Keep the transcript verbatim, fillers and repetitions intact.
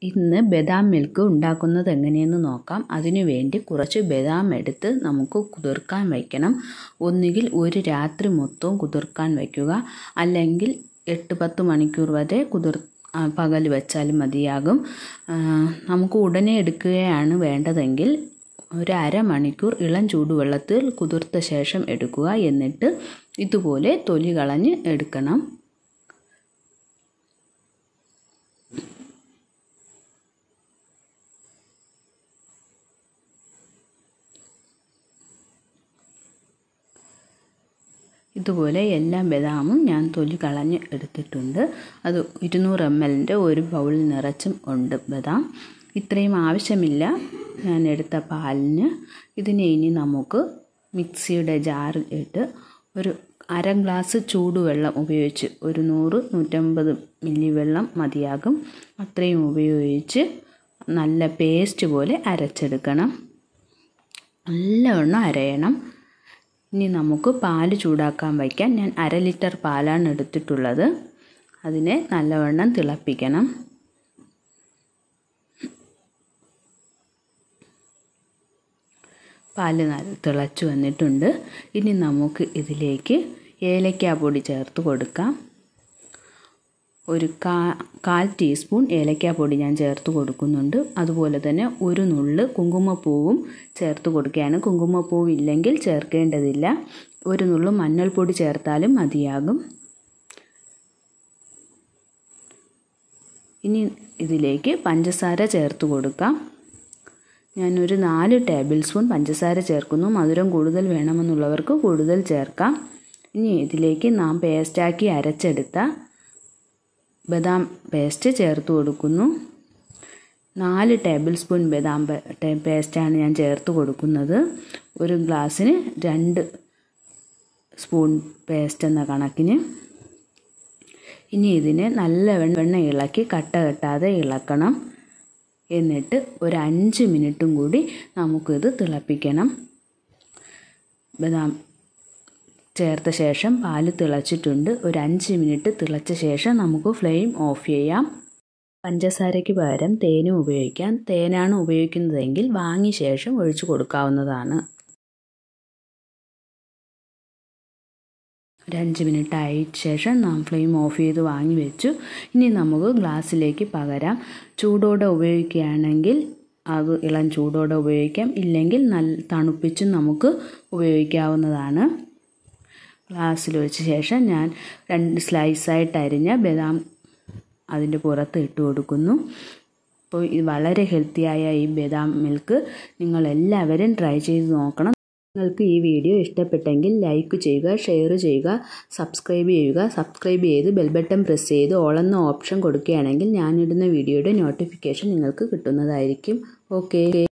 ഇന്ന് ബദാം മിൽക്ക് ഉണ്ടാക്കുന്നത് എങ്ങനെയെന്ന് നോക്കാം. അതിനുവേണ്ടി കുറച്ച് ബദാം എടുത്ത് നമുക്ക് കുതിർക്കാൻ വയ്ക്കണം. ഒന്നുകിൽ ഒരു രാത്രി മൊത്തവും കുതിർക്കാൻ വയ്ക്കുക, അല്ലെങ്കിൽ എട്ട് പത്ത് മണിക്കൂർ വരെ കുതിർ പകൽ വെച്ചാലും മതിയാകും. നമുക്ക് ഉടനെ എടുക്കുകയാണ് വേണ്ടതെങ്കിൽ ഒരു അരമണിക്കൂർ ഇളം ചൂടുവെള്ളത്തിൽ കുതിർത്ത ശേഷം എടുക്കുക. എന്നിട്ട് ഇതുപോലെ തൊലി കളഞ്ഞ് എടുക്കണം. ഇതുപോലെ എല്ലാ ബദാമും ഞാൻ തൊലി കളഞ്ഞ് എടുത്തിട്ടുണ്ട്. അത് ഇരുന്നൂറ് എം എല്ലിൻ്റെ ഒരു ബൗൾ നിറച്ചും ഉണ്ട് ബദാം. ഇത്രയും ആവശ്യമില്ല ഞാൻ എടുത്ത പാലിന്. ഇതിനെ ഇനി നമുക്ക് മിക്സിയുടെ ജാറിൽ ഇട്ട് ഒരു അര ഗ്ലാസ് ചൂടുവെള്ളം ഉപയോഗിച്ച്, ഒരു നൂറ് നൂറ്റമ്പത് മില്ലി വെള്ളം മതിയാകും, അത്രയും ഉപയോഗിച്ച് നല്ല പേസ്റ്റ് പോലെ അരച്ചെടുക്കണം. നല്ലവണ്ണം അരയണം. ഇനി നമുക്ക് പാല് ചൂടാക്കാൻ വയ്ക്കാൻ. ഞാൻ അര ലിറ്റർ പാലാണ് എടുത്തിട്ടുള്ളത്. അതിനെ നല്ലവണ്ണം തിളപ്പിക്കണം. പാല് തിളച്ചു വന്നിട്ടുണ്ട്. ഇനി നമുക്ക് ഇതിലേക്ക് ഏലക്കാ പൊടി ചേർത്ത് കൊടുക്കാം. ഒരു കാ കാൽ ടീസ്പൂൺ ഏലക്കാപ്പൊടി ഞാൻ ചേർത്ത് കൊടുക്കുന്നുണ്ട്. അതുപോലെ തന്നെ ഒരു നുള്ള് കുങ്കുമപ്പൂവും ചേർത്ത് കൊടുക്കുകയാണ്. കുങ്കുമപ്പൂവ് ഇല്ലെങ്കിൽ ചേർക്കേണ്ടതില്ല. ഒരു നുള്ള് മഞ്ഞൾപ്പൊടി ചേർത്താലും മതിയാകും. ഇനി ഇതിലേക്ക് പഞ്ചസാര ചേർത്ത് കൊടുക്കാം. ഞാനൊരു നാല് ടേബിൾ സ്പൂൺ പഞ്ചസാര ചേർക്കുന്നു. മധുരം കൂടുതൽ വേണമെന്നുള്ളവർക്ക് കൂടുതൽ ചേർക്കാം. ഇനി ഇതിലേക്ക് നാം പേസ്റ്റാക്കി അരച്ചെടുത്ത ബദാം പേസ്റ്റ് ചേർത്ത് കൊടുക്കുന്നു. നാല് ടേബിൾ സ്പൂൺ ബദാം പേസ്റ്റാണ് ഞാൻ ചേർത്ത് കൊടുക്കുന്നത്. ഒരു ഗ്ലാസ്സിന് രണ്ട് സ്പൂൺ പേസ്റ്റ് എന്ന കണക്കിന്. ഇനി ഇതിനെ നല്ലവണ്ണം ഇളക്കി കട്ട കെട്ടാതെ ഇളക്കണം. എന്നിട്ട് ഒരു അഞ്ച് മിനിറ്റും കൂടി നമുക്കിത് തിളപ്പിക്കണം. ബദാം ചേർത്ത ശേഷം പാല് തിളച്ചിട്ടുണ്ട്. ഒരു അഞ്ച് മിനിറ്റ് തിളച്ച ശേഷം നമുക്ക് ഫ്ലെയിം ഓഫ് ചെയ്യാം. പഞ്ചസാരയ്ക്ക് പകരം തേനും ഉപയോഗിക്കാം. തേനാണ് ഉപയോഗിക്കുന്നതെങ്കിൽ വാങ്ങിയ ശേഷം ഒഴിച്ചു കൊടുക്കാവുന്നതാണ്. ഒരു അഞ്ച് മിനിറ്റ് ആയ ശേഷം നാം ഫ്ലെയിം ഓഫ് ചെയ്ത് വാങ്ങി വെച്ചു. ഇനി നമുക്ക് ഗ്ലാസ്സിലേക്ക് പകരാം. ചൂടോടെ ഉപയോഗിക്കുകയാണെങ്കിൽ അത് ഇളം ചൂടോടെ ഉപയോഗിക്കാം, ഇല്ലെങ്കിൽ നല്ല തണുപ്പിച്ചും നമുക്ക് ഉപയോഗിക്കാവുന്നതാണ്. ഗ്ലാസ്സിൽ വെച്ച ശേഷം ഞാൻ രണ്ട് സ്ലൈസായിട്ട് അരിഞ്ഞ ബദാം അതിൻ്റെ പുറത്ത് ഇട്ട് കൊടുക്കുന്നു. അപ്പോൾ ഇത് വളരെ ഹെൽത്തിയായ ഈ ബദാം മിൽക്ക് നിങ്ങളെല്ലാവരും ട്രൈ ചെയ്ത് നോക്കണം. നിങ്ങൾക്ക് ഈ വീഡിയോ ഇഷ്ടപ്പെട്ടെങ്കിൽ ലൈക്ക് ചെയ്യുക, ഷെയർ ചെയ്യുക, സബ്സ്ക്രൈബ് ചെയ്യുക. സബ്സ്ക്രൈബ് ചെയ്ത് ബെൽ ബട്ടൺ പ്രസ് ചെയ്ത് ഓൾ എന്ന ഓപ്ഷൻ കൊടുക്കുകയാണെങ്കിൽ ഞാനിടുന്ന വീഡിയോയുടെ നോട്ടിഫിക്കേഷൻ നിങ്ങൾക്ക് കിട്ടുന്നതായിരിക്കും. ഓക്കെ.